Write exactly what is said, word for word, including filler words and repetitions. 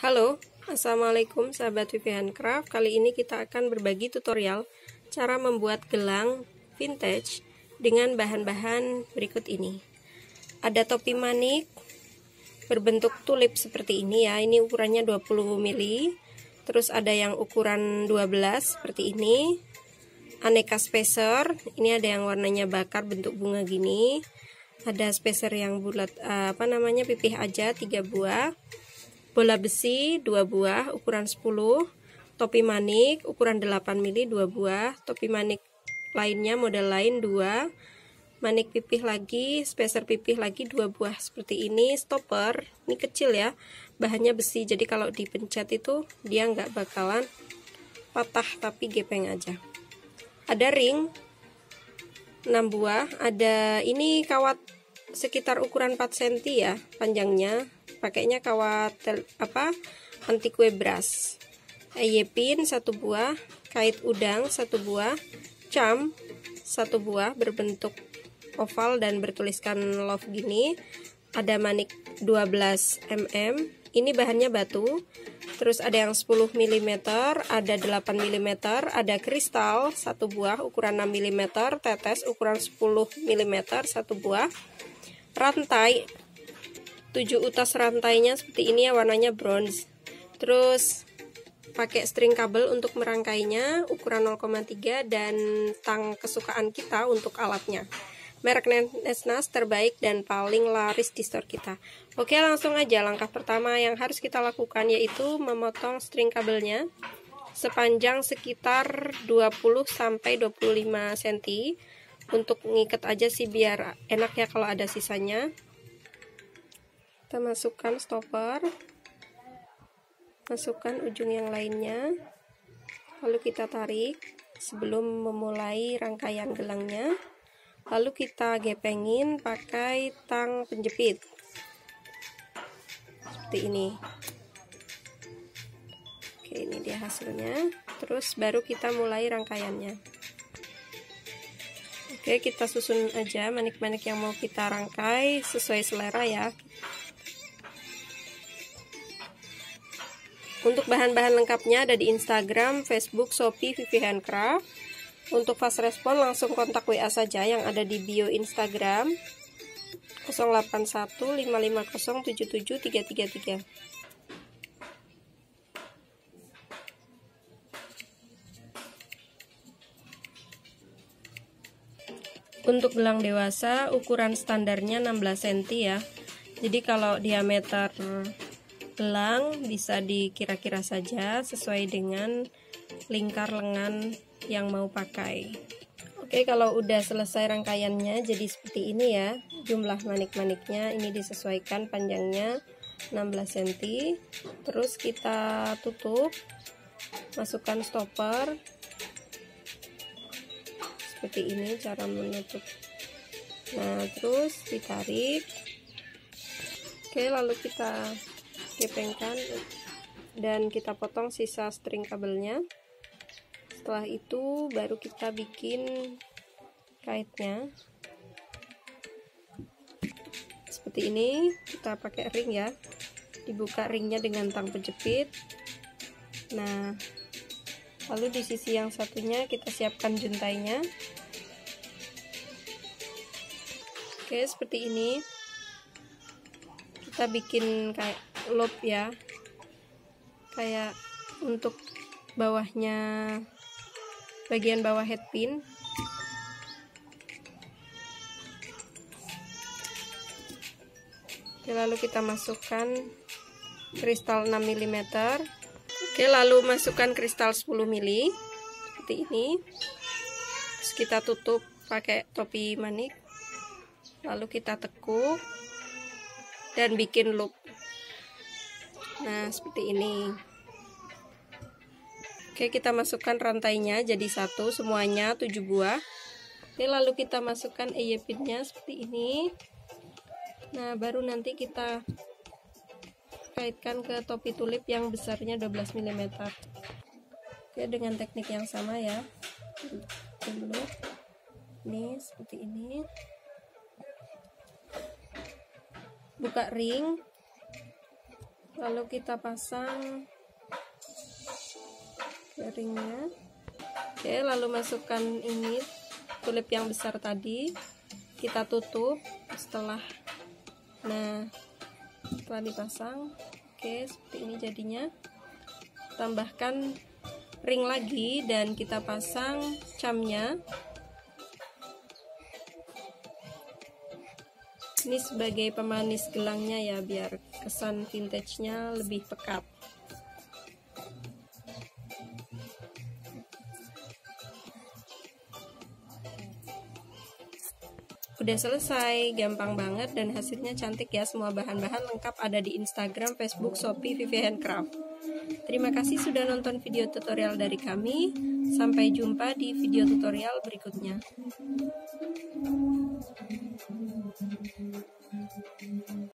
Halo, assalamualaikum sahabat Vivi Handcraft. Kali ini kita akan berbagi tutorial cara membuat gelang vintage dengan bahan-bahan berikut ini. Ada topi manik berbentuk tulip seperti ini ya. Ini ukurannya dua puluh mili. Terus ada yang ukuran dua belas seperti ini. Aneka spacer. Ini ada yang warnanya bakar bentuk bunga gini. Ada spacer yang bulat apa namanya pipih aja tiga buah. Bola besi dua buah ukuran sepuluh, topi manik ukuran delapan mili dua buah, topi manik lainnya model lain dua, manik pipih lagi, spacer pipih lagi dua buah seperti ini. Stopper ini kecil ya, bahannya besi, jadi kalau dipencet itu dia nggak bakalan patah tapi gepeng aja. Ada ring enam buah, ada ini kawat sekitar ukuran empat sentimeter ya panjangnya, pakainya kawat tel, apa anti kue brush, eyepin satu buah, kait udang satu buah, cam satu buah berbentuk oval dan bertuliskan love gini, ada manik dua belas milimeter, ini bahannya batu, terus ada yang sepuluh milimeter, ada delapan milimeter, ada kristal satu buah ukuran enam milimeter, tetes ukuran sepuluh milimeter satu buah, rantai tujuh utas rantainya seperti ini ya, warnanya bronze. Terus pakai string kabel untuk merangkainya ukuran nol koma tiga dan tang kesukaan kita untuk alatnya. Merek Nesnas terbaik dan paling laris di store kita. Oke, langsung aja langkah pertama yang harus kita lakukan yaitu memotong string kabelnya sepanjang sekitar dua puluh sampai dua puluh lima sentimeter. Untuk ngikat aja sih biar enak ya kalau ada sisanya. Kita masukkan stopper, masukkan ujung yang lainnya, lalu kita tarik sebelum memulai rangkaian gelangnya, lalu kita gepengin pakai tang penjepit seperti ini. Oke, ini dia hasilnya. Terus baru kita mulai rangkaiannya. Oke, kita susun aja manik-manik yang mau kita rangkai sesuai selera ya. Untuk bahan-bahan lengkapnya ada di Instagram, Facebook, Shopee, Vivi Handcraft. Untuk fast respon langsung kontak W A saja yang ada di bio Instagram nol delapan satu lima lima nol tujuh tujuh tiga tiga tiga. Untuk gelang dewasa ukuran standarnya enam belas sentimeter ya. Jadi kalau diameter gelang bisa dikira-kira saja sesuai dengan lingkar lengan yang mau pakai. Oke, kalau udah selesai rangkaiannya jadi seperti ini ya. Jumlah manik-maniknya ini disesuaikan panjangnya enam belas sentimeter. Terus kita tutup, masukkan stopper. Seperti ini cara menutup. Nah, terus ditarik. Oke, lalu kita gepengkan dan kita potong sisa string kabelnya. Setelah itu baru kita bikin kaitnya seperti ini. Kita pakai ring ya, dibuka ringnya dengan tang penjepit. Nah, lalu di sisi yang satunya kita siapkan juntainya. Oke, seperti ini. Kita bikin kayak loop ya, kayak untuk bawahnya, bagian bawah headpin. Oke, lalu kita masukkan kristal enam milimeter. Oke, lalu masukkan kristal sepuluh mili seperti ini. Terus kita tutup pakai topi manik. Lalu kita tekuk dan bikin loop. Nah, seperti ini. Oke, kita masukkan rantainya jadi satu, semuanya tujuh buah. Oke, lalu kita masukkan eyepinnya seperti ini. Nah, baru nanti kita kaitkan ke topi tulip yang besarnya dua belas milimeter. Oke, dengan teknik yang sama ya. Dulu ini seperti ini. Buka ring, Lalu kita pasang keringnya. Oke, lalu masukkan ini tulip yang besar tadi, kita tutup setelah nah setelah dipasang. Oke, seperti ini jadinya. Tambahkan ring lagi dan kita pasang camnya. Ini sebagai pemanis gelangnya ya, biar kesan vintage-nya lebih pekat. Udah selesai, gampang banget dan hasilnya cantik ya. Semua bahan-bahan lengkap ada di Instagram, Facebook, Shopee, Vivi Handcraft. Terima kasih sudah nonton video tutorial dari kami. Sampai jumpa di video tutorial berikutnya.